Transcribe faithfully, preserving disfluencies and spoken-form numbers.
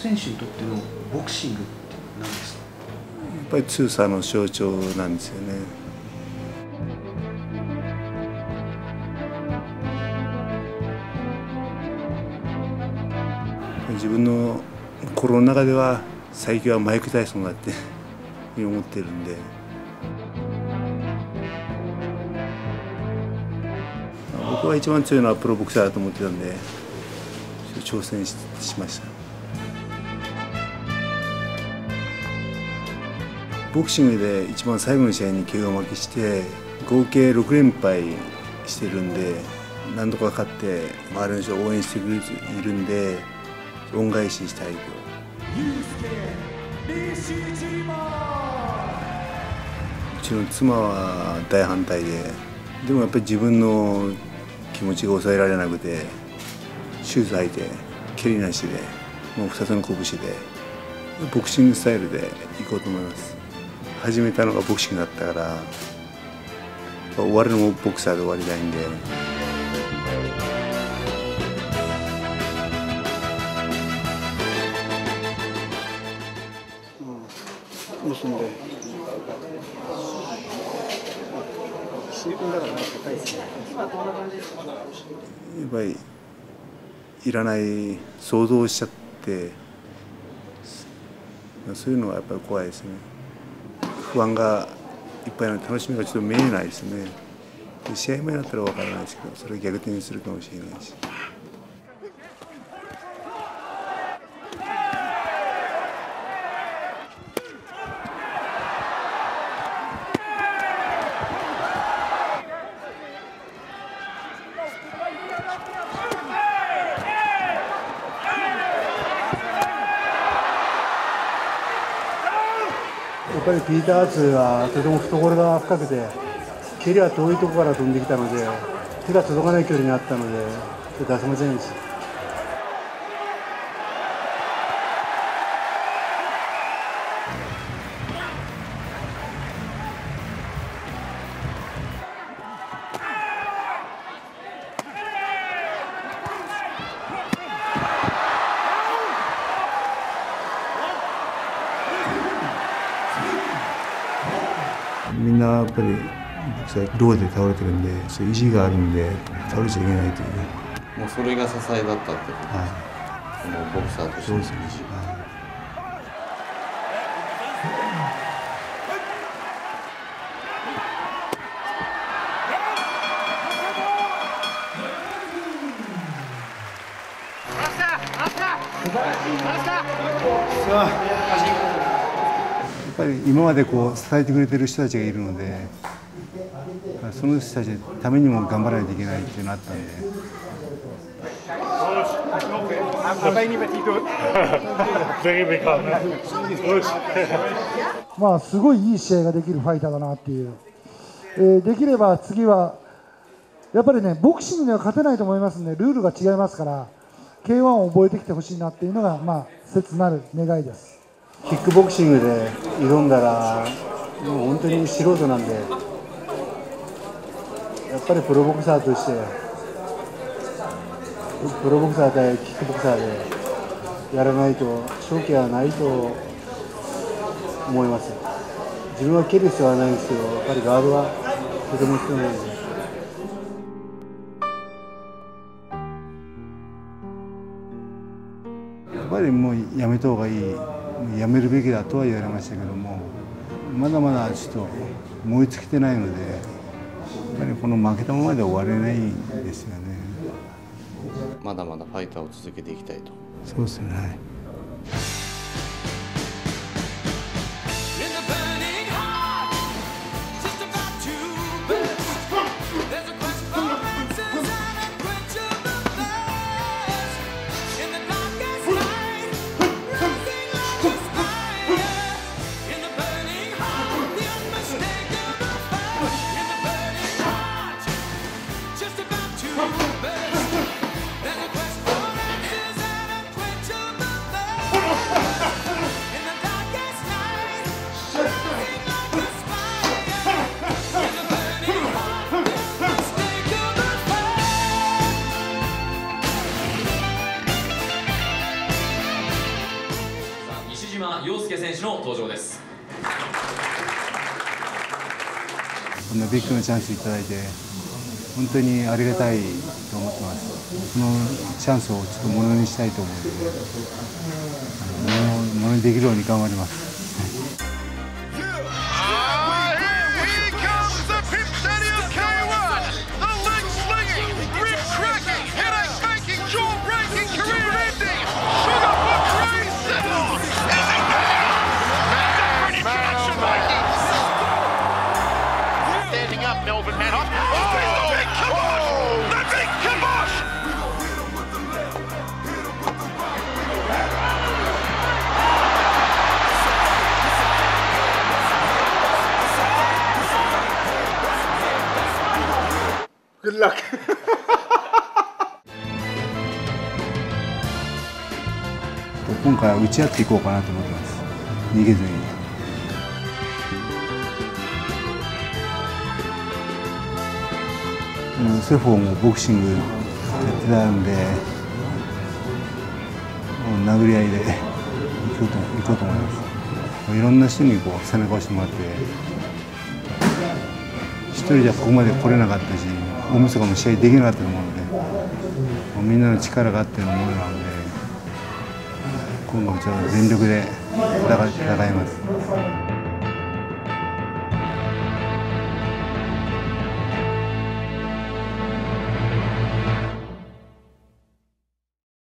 選手にとってのボクシングって何ですか？ やっぱり強さの象徴なんですよね。自分の心の中では最強はマイク・タイソンだって思ってるんで、僕は一番強いのはプロボクサーだと思ってたんで挑戦 し, しました。ボクシングで一番最後の試合に怪我負けして合計ろく連敗してるんで、何とか勝って周りの人を応援してくれているんで恩返ししたいと。うちの妻は大反対で、でもやっぱり自分の気持ちが抑えられなくてシューズ履いて蹴りなしでもうふたつの拳でボクシングスタイルでいこうと思います。始めたのがボクシングだったから終わるのもボクサーで終わりたいんで。結んで水分だから高いですね。やっぱりいらない想像しちゃってそういうのはやっぱり怖いですね。不安がいっぱいなので楽しみがちょっと見えないですね。試合前だったら分からないですけどそれ逆転するかもしれないし。 やっぱりピーター・アーツはとても懐が深くて蹴りは遠いところから飛んできたので手が届かない距離にあったので出せませんでした。 みんなやっぱりローで倒れてるんで、そういう意地があるんで倒れちゃいけないという。 もうそれが支えだったってことですか？はい、もうボクサーとしての意地。 やっぱり今までこう支えてくれてる人たちがいるので、その人たちのためにも頑張らないといけないっていうのがあったんで。 まあすごいいい試合ができるファイターだなっていう、えー、できれば次はやっぱりねボクシングには勝てないと思いますんでルールが違いますから ケーワン を覚えてきてほしいなっていうのがまあ切なる願いです。 キックボクシングで挑んだらもう本当に素人なんで、やっぱりプロボクサーとしてプロボクサー対キックボクサーでやらないと勝機はないと思います。自分は蹴る必要はないんですけど、やっぱりガードはとても必要なので。やっぱりもうやめた方がいい、やめるべきだとは言われましたけども、まだまだちょっと燃え尽きてないので、やっぱりこの負けたままで終われないんですよね。 まだまだファイターを続けていきたいと。 そうですね。はい。 手の登場です。 こんなビッグなチャンスいただいて本当にありがたいと思ってます。このチャンスをちょっとものにしたいと思うので、ものにできるように頑張ります。 Good luck. 今回は打ち合っていこうかなと思ってます。逃げずに。セフォンもボクシングやってたんで、もう殴り合いで行こうと行こうと思います。いろんな人にこう背中を押してもらって、一人じゃここまで来れなかったし、大晦日も試合できなかったと思うので、もうみんなの力があってのものなので、今後もちょっと全力で戦います。